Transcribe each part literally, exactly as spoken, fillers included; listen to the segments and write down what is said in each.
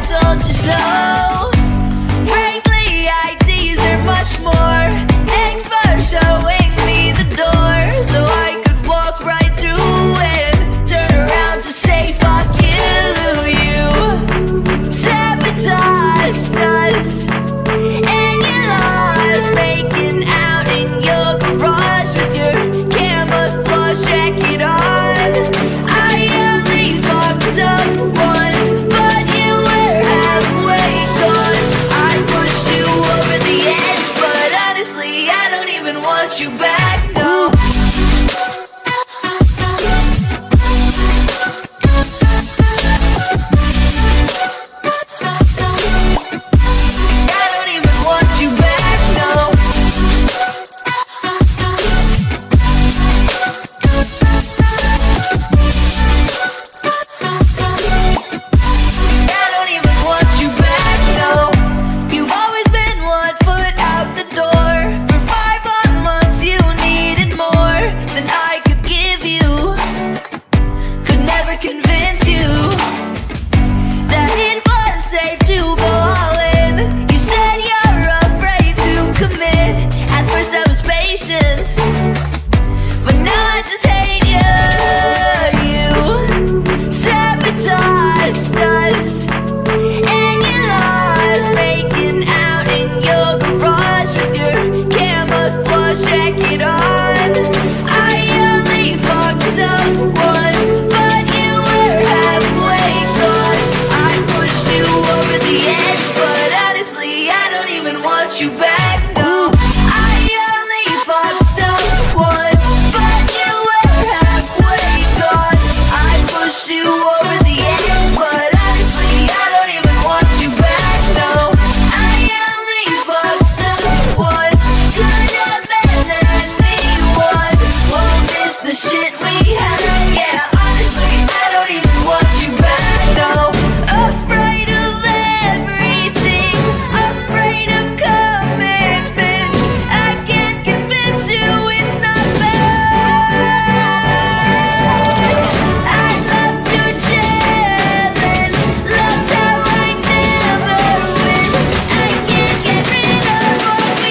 told you so. Frankly, I tease her much more. Thanks for showing me the door, so I could walk right through and turn around to say fuck you. You sabotaged us, and you lost making out in your garage with your camouflage jacket on. I only fucked up once, but you were halfway gone. I pushed you over the edge, but honestly, I don't even want you back, no. I don't even want you back, no. I don't even want you back, no. You've always been one foot out the door. For five long months you needed more than I could give you. Could never convince you that it was safe to go all in. You said you're afraid to commit. At first I was patient, but now I just hate you. You sabotaged us, and you lost making out in your garage with your camouflage jacket on. I only fucked up once, but you were halfway gone. I pushed you over the edge, but honestly, I don't even want you back, no. I only fucked up once, but you were halfway gone. I pushed you over the edge, but honestly, I don't even want you back, no. I only fucked up once, could have been anyone. Won't miss the shit we had, yeah. Honestly, I don't even want you back, no. Afraid of everything, afraid of commitment. I can't convince you it's not bad. I loved your challenge, loved how I never win. I can't get rid of what we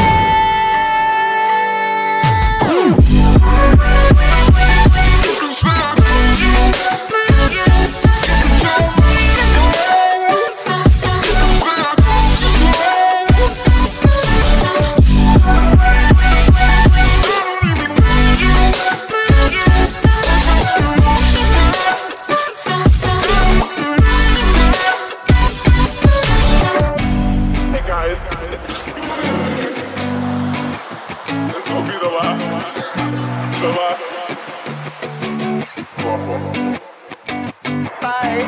Hey guys, this will be the last, the last. Bye.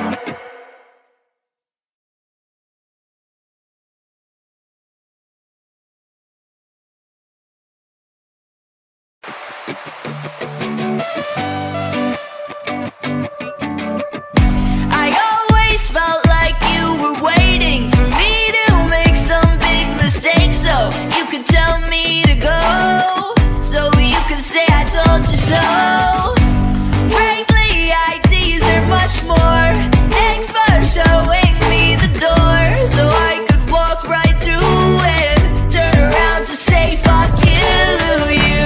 I always felt like you were waiting for me to make some big mistake, so you could tell me to go, so you could say I told you so. Frankly, I tease her much more. Thanks for showing me the door, so I could walk right through and turn around to say fuck you. You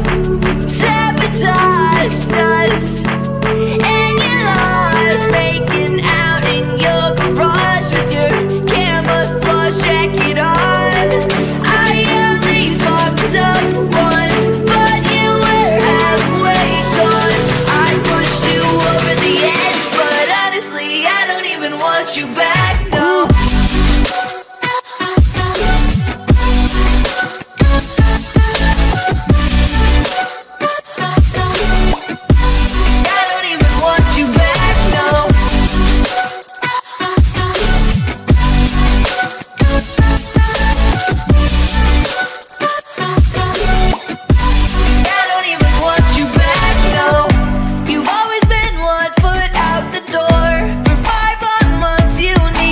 sabotaged us, and you lost making out in your garage with your camouflage jacket on. I only fucked up once, but you were halfway gone. I pushed you over the edge, but honestly, I don't even want you back, no. I don't even want you back, no. I don't even want you back, no. You've always been one foot out the door. For five long months you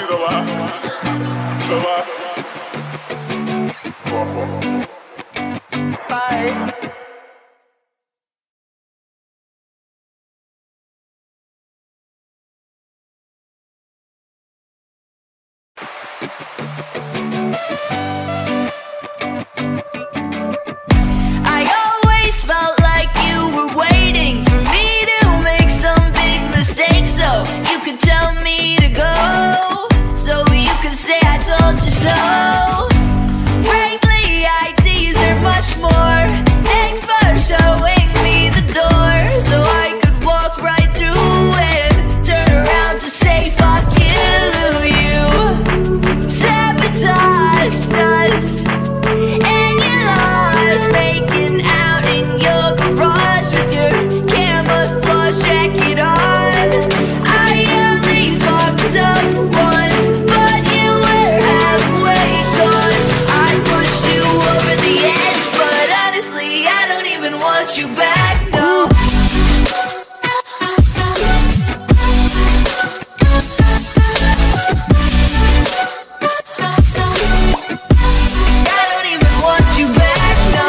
be the last. The last. Bye. I always felt like you were waiting for me to make some big mistake, so you could tell me to go, so you could say I told you so. Frankly, I deserve much more. Thanks for showing me the door, so I could walk right through and turn around to say fuck you. You sabotaged us, and you lost, making out in your garage with your camouflage jacket on. I only fucked up once, but you were halfway gone. I pushed you over the edge, but honestly, I don't even want you back, no. I don't even want you back, no.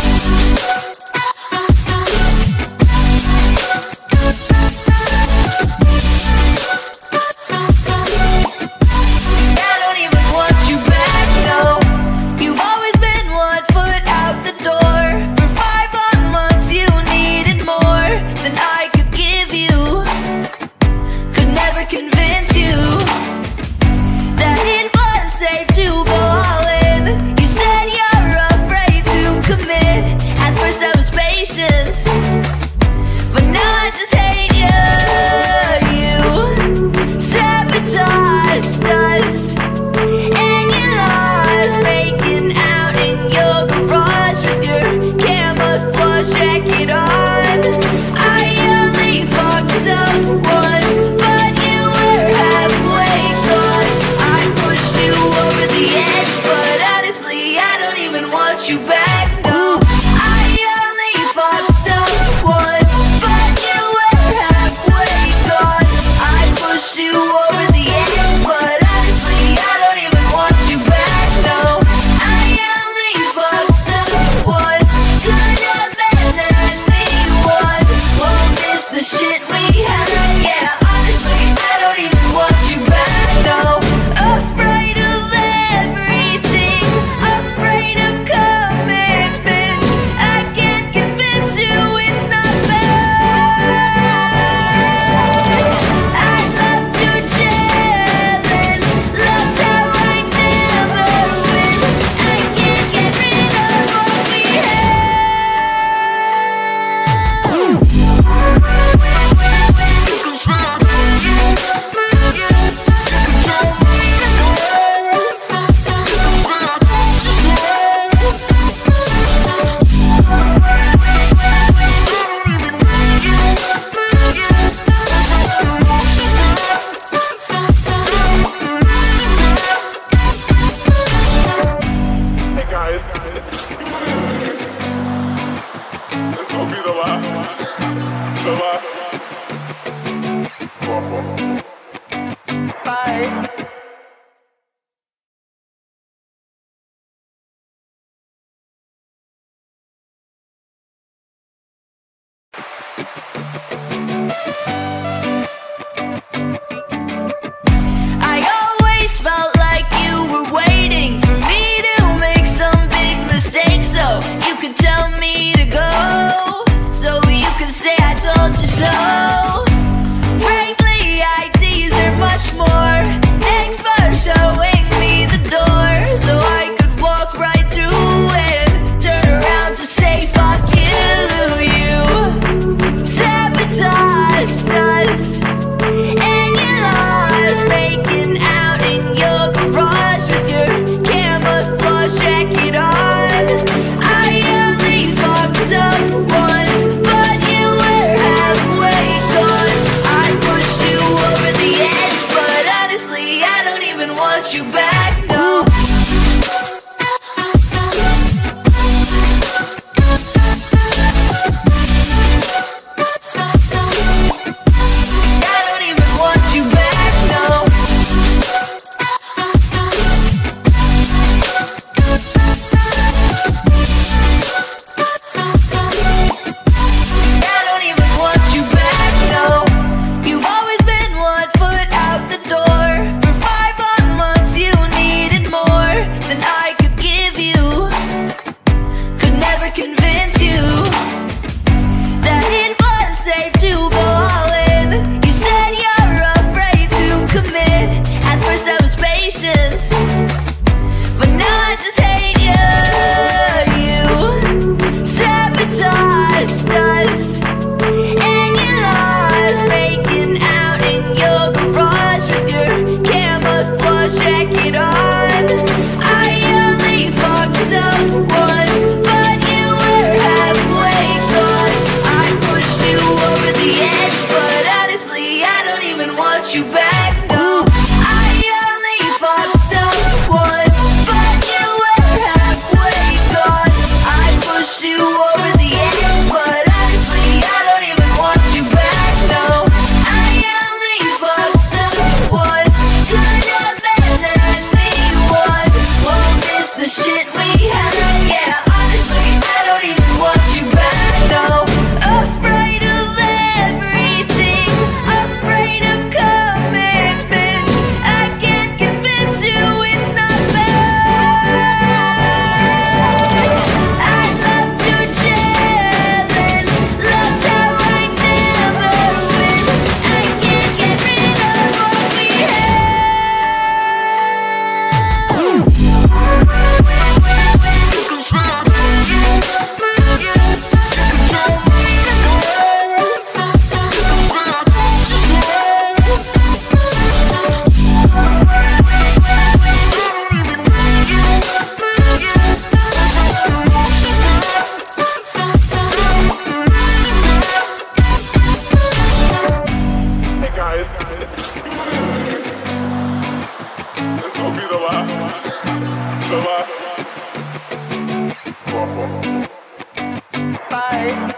I don't even want you back, no. You've always been one foot out the door. For five long months you needed more than I could give you. Could never convince you that it was safe to go all in. You said you're afraid to commit. At first I was patient, but now I just hate you. You sabotaged us, and you lost, making out in your garage with your camouflage jacket on. I only fucked up once, but you were halfway gone. I pushed you over the edge, but honestly, I don't even want you back, no. I only fucked up once, but you were halfway gone. I pushed you over the edge, but honestly, I don't even want you back, no. I only fucked up once, could have been any one. Won't miss the shit we had, yeah. Honestly, I don't even want you back, no. Afraid of everything, afraid of commitment. I can't convince you it's not bad. I loved your challenge, loved how I never win. I can't get rid of what we Hey guys, this will be the last. The last. Bye. I always felt like you were waiting for me to make some big mistake, so you could tell me to go, so you could say I told you so. Frankly, I deserve much more. Thanks for showing me the door, so I could walk right through and turn around to say fuck you. You sabotaged us, and you lost, making out in your garage with your camouflage jacket on. I only fucked up once, but you were halfway gone. I pushed you over the edge, but honestly, I don't even want you back, no. I don't even want you back, no. the last. Bye.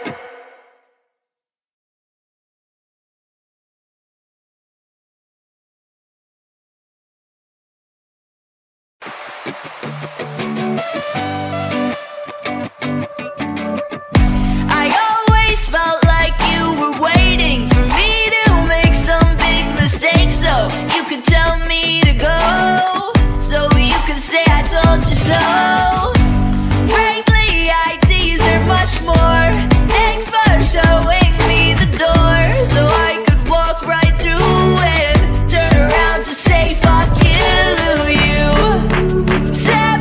I always felt like you were waiting for me to make some big mistake, so you could tell me to go, so you could say I told you so. Frankly, I deserve much more. Thanks for showing me the door, so I could walk right through and turn around to say fuck you. You said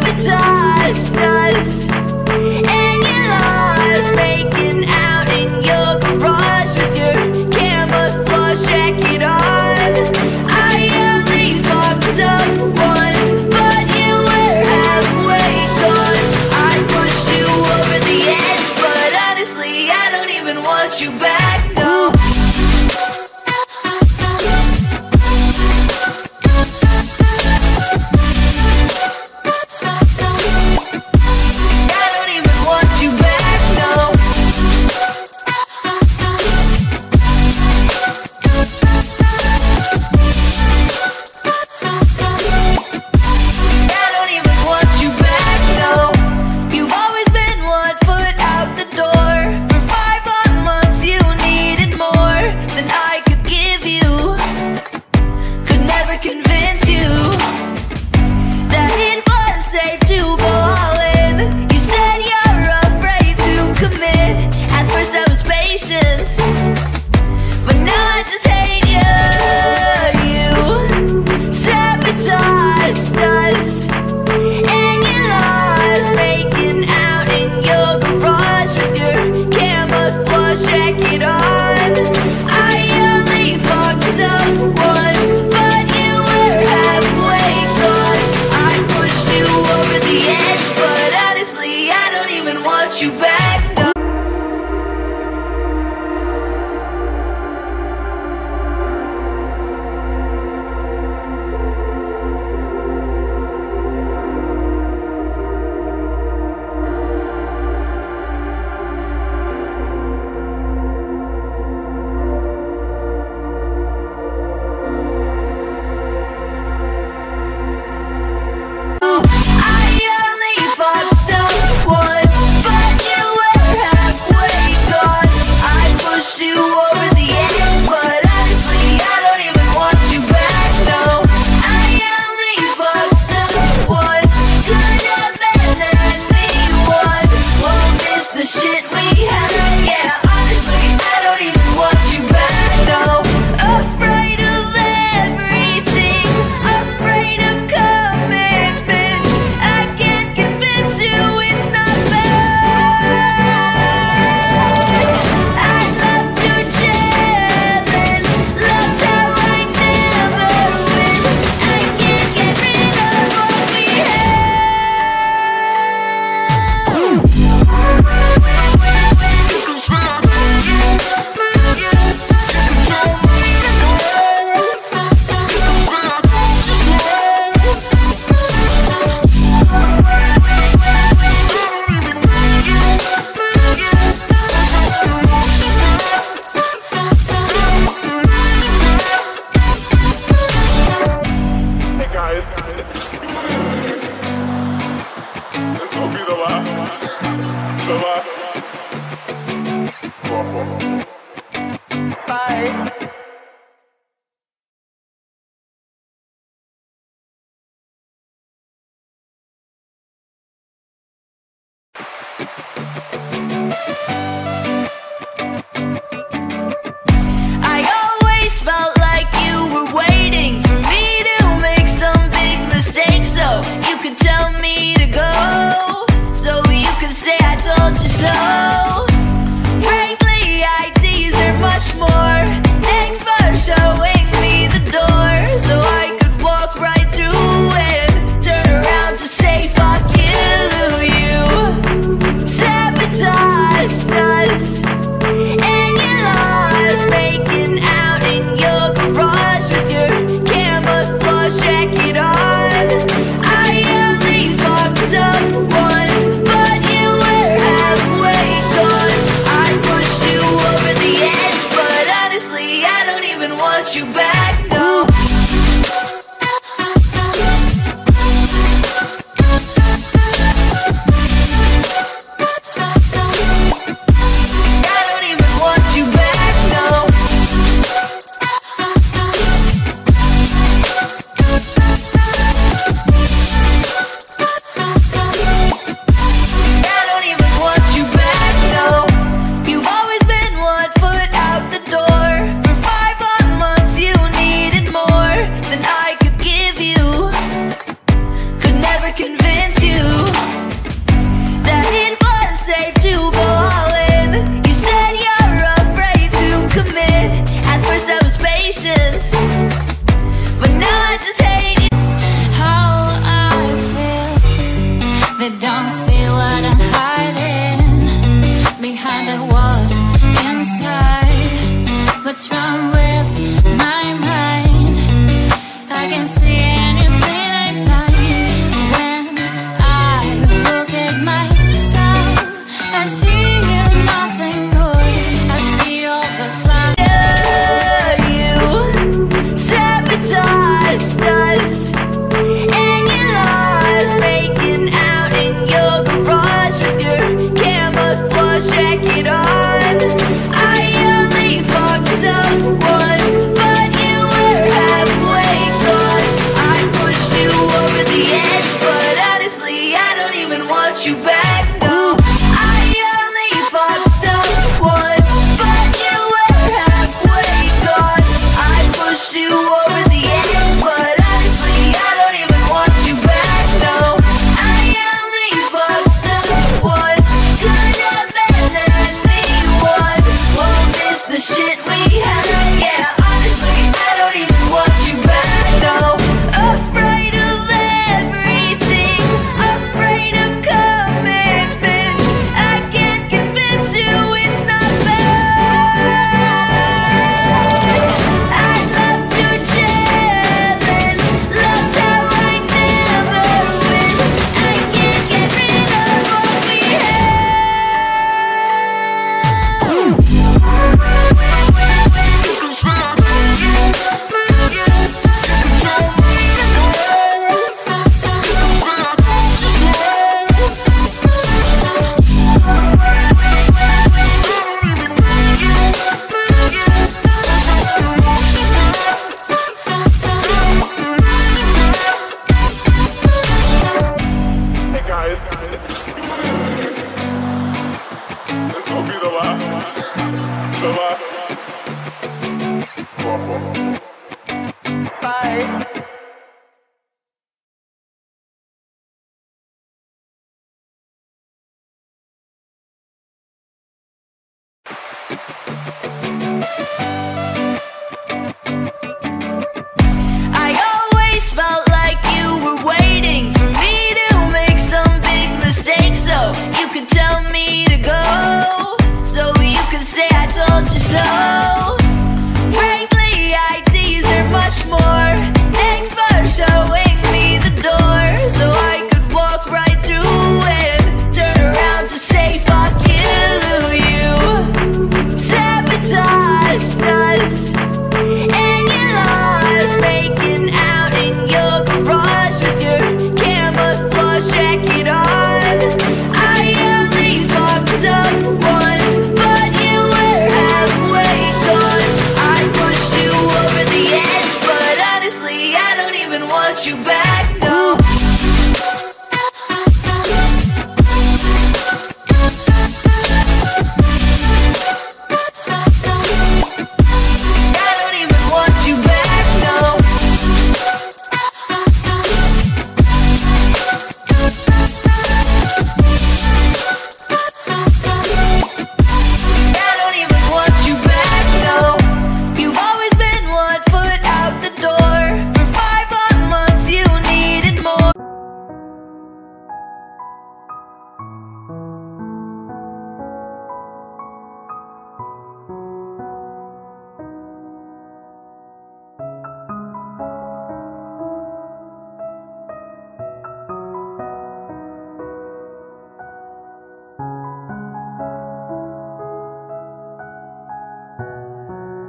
your garage with your camouflage jacket on. I only fucked up once, but you were halfway gone. I pushed you over the edge, but honestly, I don't even want you back, no.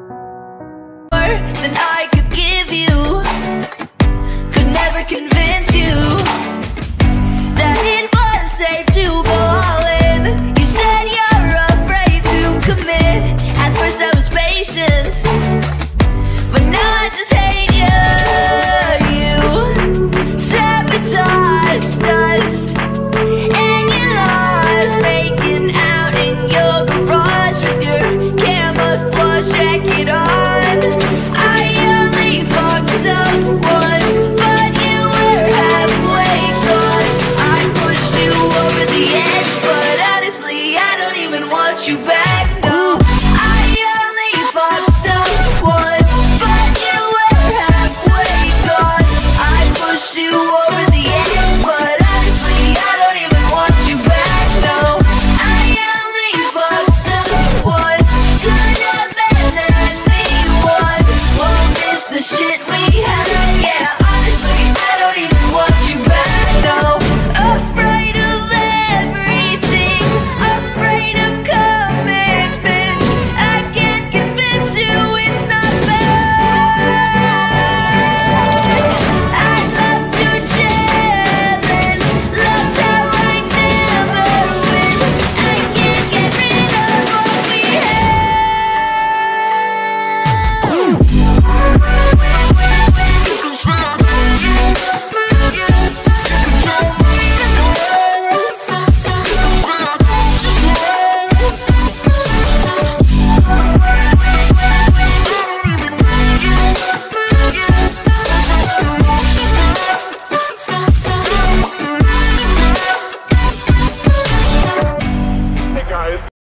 Than I could give you, could never convince